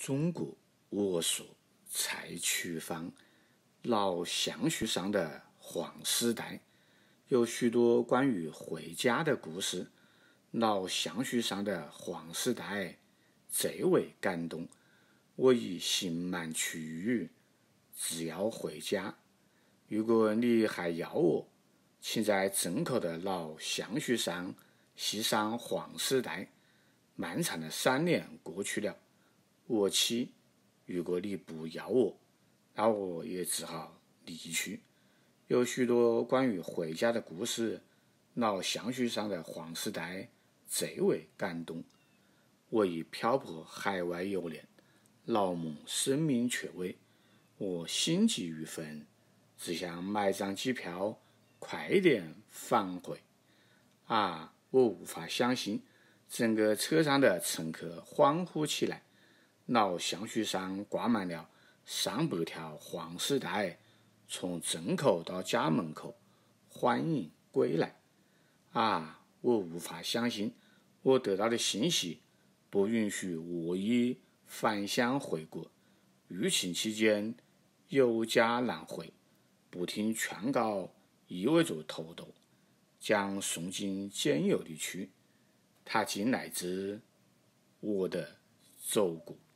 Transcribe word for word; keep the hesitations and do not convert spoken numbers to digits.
中国我所蔡曲芳老相书上的黄丝带，有许多关于回家的故事。老相书上的黄丝带最为感动，我已心满去语，只要回家。如果你还要我，请在镇口的老相书上系上黄丝带。漫长的三年过去了，我妻，如果你不要我，那我也只好离去。有许多关于回家的故事，老相书上的黄丝带最为感动。我已漂泊海外游年，老梦生命却未，我心急如焚，只想买张机票，快点返回。啊，我无法相信，整个车上的乘客欢呼起来。老相书上挂满了上百条黄丝带，从镇口到家门口，欢迎归来。啊，我无法相信，我得到的信息不允许我已返乡回国。疫情期间有家难回，不听劝告意味着偷渡，将送进监狱里去。它竟来自我的祖国。